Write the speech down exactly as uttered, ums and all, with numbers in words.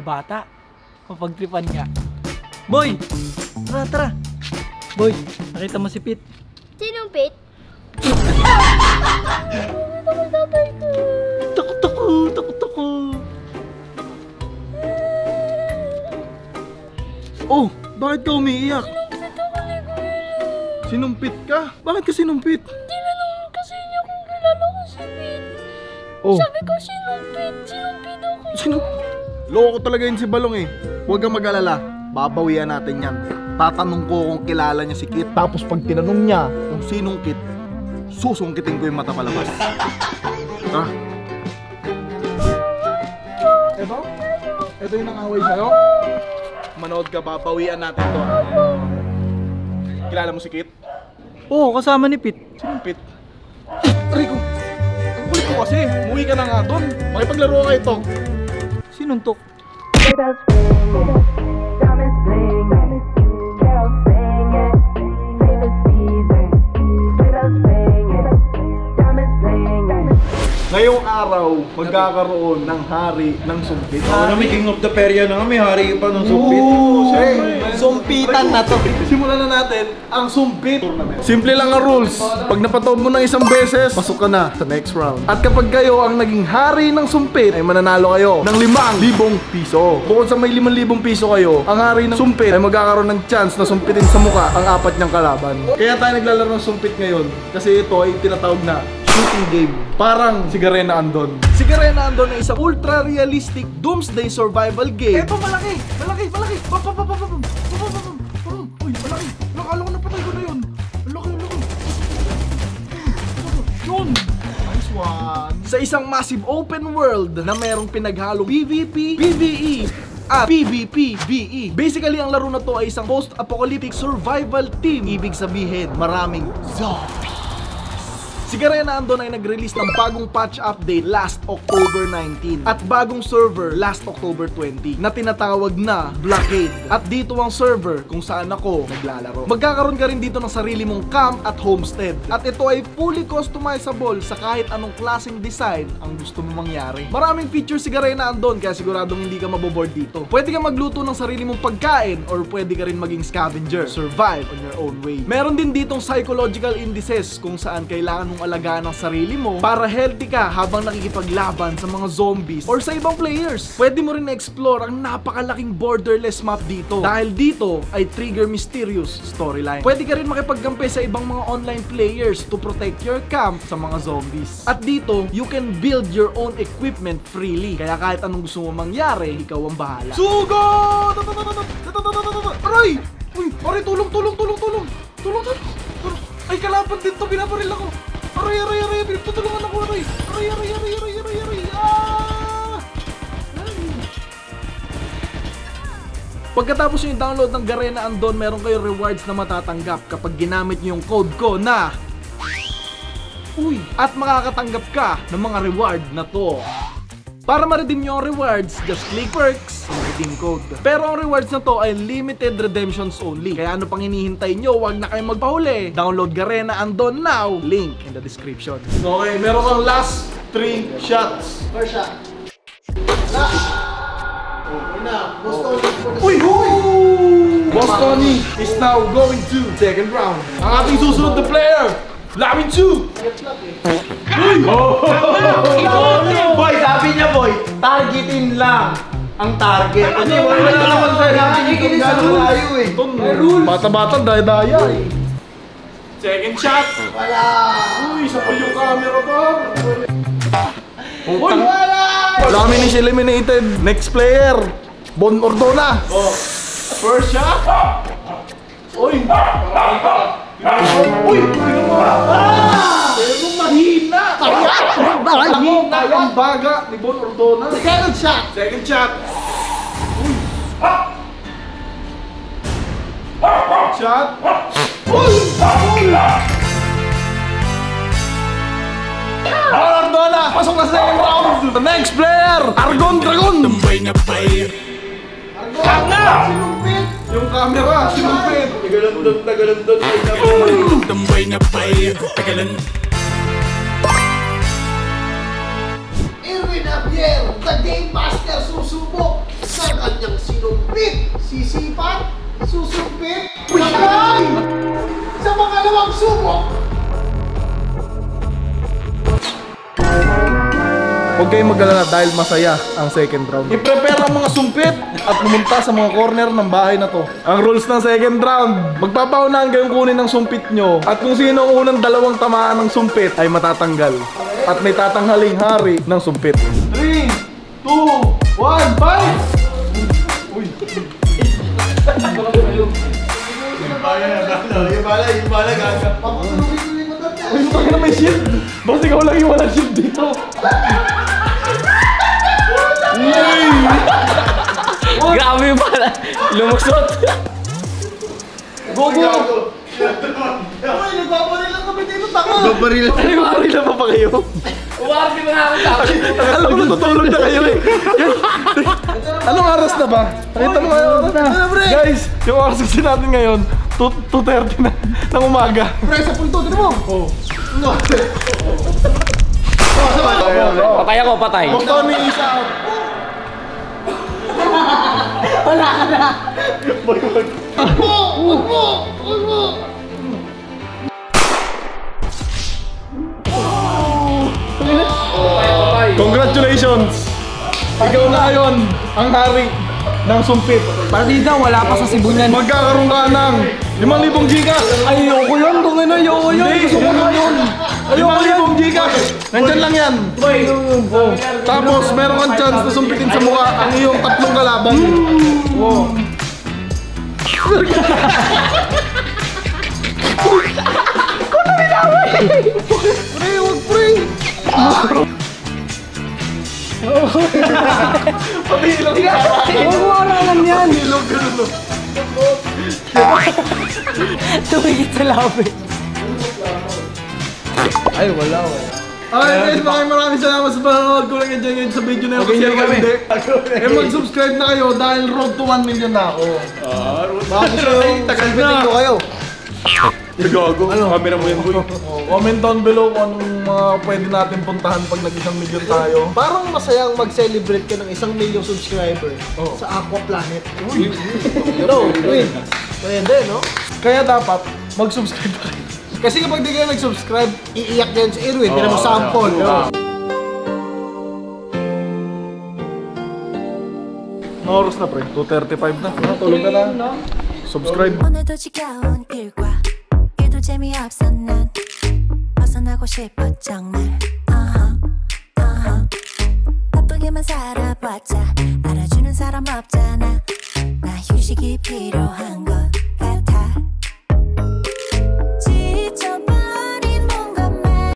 bata. Mapagtripan nga. Boy! Tara, tara! Boy, nakita mo si Pete? Sinong Pete? Takot ako! Takot ako! Oh! Bakit ka umiiyak? Sinumpit ka? Bakit ka sinumpit? Hindi na naman kasi niya kung kilala ko si Pete. Oh! Sabi ko sinumpit, sinumpit ako. Sino? Loko talaga yun si Balong eh. Huwag kang mag-alala. Babawian natin yan. Tatanong ko kung kilala niya si Kit. Tapos pag tinanong niya kung sinong Kit, susungkitin ko yung mata palabas. Tara. Eto? Eto yung nang-away sa'yo? Manood ka, babawian natin to. Kilala mo si Kit? Oo, kasama ni Pete. Sinong Pit? Rico! Ang kulit ko kasi. Muwi ka na nga doon. Makipaglaro ka ito. Sinuntok? Ngayong araw, magkakaroon ng hari ng sumpit. Ano kami king of the perya na kami, hari pa ng sumpit. Oo, siyempre. Sumpitan na to. Simulan na natin ang sumpit. Simple lang ang rules. Pag napatob mo ng isang beses, pasok ka na sa next round. At kapag kayo ang naging hari ng sumpit, ay mananalo kayo ng limang libong piso. Bukod sa may limang libong piso kayo, ang hari ng sumpit ay magkakaroon ng chance na sumpitin sa muka ang apat niyang kalaban. Kaya tayo naglalaro ng sumpit ngayon kasi ito ay tinatawag na shooting game. Parang si Garena Andon. Si Garena Andon ay isang ultra-realistic doomsday survival game. Eto malaki! Malaki! Malaki! Pam, pam, pam, pam, pam, pam, pam, pam, pam. Uy, malaki! Nakala ko napatay ko na yun. Malaki, malaki. Yun! Nice one! Sa isang massive open world na merong pinaghalo PvP, PvE, at PvP-BE. Basically, ang laro na to ay isang post-apocalyptic survival team. Ibig sabihin, maraming zombie. Si Garena Andon ay nag-release ng bagong patch update last October nineteen at bagong server last October twenty na tinatawag na Blockade. At dito ang server kung saan ako naglalaro. Magkakaroon ka rin dito ng sarili mong camp at homestead. At ito ay fully customizable sa kahit anong klaseng design ang gusto mo mangyari. Maraming features si Garena Andon kaya siguradong hindi ka maboboard dito. Pwede ka magluto ng sarili mong pagkain or pwede ka rin maging scavenger. Survive on your own way. Meron din ditong psychological indices kung saan kailangan mong alagaan ang sarili mo para healthy ka habang nakikipaglaban sa mga zombies or sa ibang players. Pwede mo rin na-explore ang napakalaking borderless map dito dahil dito ay trigger mysterious storyline. Pwede ka rin makipagkampi sa ibang mga online players to protect your camp sa mga zombies. At dito, you can build your own equipment freely. Kaya kahit anong gusto mo mangyari, ikaw ang bahala. Sugo! Aray! Uy! Aray! Tulong! Tulong! Tulong! Tulong! Tulong! Tulong! Ay! Kalaban din to! Binabaril ako! Aray, aray, aray, pinagtutulungan ako, aray. Aray, aray, aray, aray, aray, aray. Ah! Pagkatapos nyo i-download ng Garena Andon, meron kayo rewards na matatanggap kapag ginamit nyo yung code ko na Uy! At makakatanggap ka ng mga reward na to. Para ma-redeem nyo ang rewards, just click perks and redeem code. Pero ang rewards na to ay limited redemptions only. Kaya ano pang hinihintay nyo, wag na kayong magpahuli. Download Garena Andon now. Link in the description. Okay, meron kang last three shots. First shot. Okay na, Boston. Uy! Boston is now going to second round. Ang ating susunod na player, Lamin two! Uy! Boy, sabi niya boy, targetin lang ang target. Kasi wala naman sa nakikinig sa malayo eh. May rules. Bata-bata, daya-daya eh. Second shot. Wala. Uy, sapal yung camera ba? Uy! Lamin is eliminated. Next player, Bon Ordona. Oh. First shot. Uy! Uy! Pero mahina! Mahina ang baga ni Bon Ordona. Second shot. Second shot. Uy! Shot. Uy! Uy! Bon Ordona! Pasok na sa second round! The next player! Argon Dragon! Argon! Sinumpit! Yung camera! Sinumpit! Tagalandon, tagalandon. Irwin Javier, the Game Master, susubok sa Susupit? Patay! Sa pangalawang subok! Huwag kayong mag-alala dahil masaya ang second round. I-prepare ang mga sumpit at pumunta sa mga corner ng bahay na to. Ang rules ng second round, magpapaunahan kayong kunin ng sumpit nyo. At kung sino ang unang dalawang tamaan ng sumpit ay matatanggal. At may tatanghaling hari ng sumpit. three, two, one, fight! Uy! Yung bala, yung bala, yung bala, gaga. Uy, bakit na may shield? Bakit ikaw lang yung walang shield dito? Grabe yung pala. Lumusot. Go, go! Uy, nagbabaril lang kami dito, taka! Babaril. Ano yung marila pa pa kayo? Uwarpi na nga ako tapos. Akala ko natutulog na kayo eh. Anong oras na ba? Nakita mo kayo oras na. Guys, yung oras kasi natin ngayon, two thirty na ng umaga. Pre, sa punto, dito mo! Oh. No! Patay ako, patay. Huwag to ni isa out. Wala ka na! Wag mo! Wag mo! Wag mo! Congratulations! Ikaw na ngayon ang hari ng sumpit. Partida, wala pa sa Cebu niyan. Magkakaroon ka ng limang libong gigas. Ayoko yun, kung ano, ayoko yun. Gusto ko na yun. limang libong gigas. Nandyan lang yan. Oh. Tapos meron kang chance na sumpitin sa mukha ang iyong tatlong kalaban. Wow. Pre, wag pre. Pati ilong ka. Huwag mo aralan yan. Ilong ka nun. Tumigit sa labi. Ay, wala, wala. Okay guys, maraming maraming salamat sa panonood ko lang yan dyan sa video na yun. Kasi ako hindi. Eh mag-subscribe na kayo dahil road to one million na ako. Ah, road. Baka gusto yung tagalbitin ko kayo. Gago. Ano? Camera mo yan, boy. Oh, comment down below kung anong mga pwede natin puntahan pag nag-isang million tayo. Parang masayang mag-celebrate ka ng isang milyong subscriber Oh. sa Aqua Planet. Uy! No, wait. Pwede, no? Kaya dapat mag-subscribe pa kayo. Kasi kapag di kayo nag-subscribe, iiyak yan si Irwin. Tira mo Oh, sample. yeah. Oh. Ano oras na pre? two thirty-five na. Ah, tulog ka na. Subscribe. 오늘도 지겨운 일과 일도 재미없어 난 벗어나고 싶어 정말 uh-huh, uh-huh. 바쁘게만 살아봤자 알아주는 사람 없잖아 나 휴식이 필요한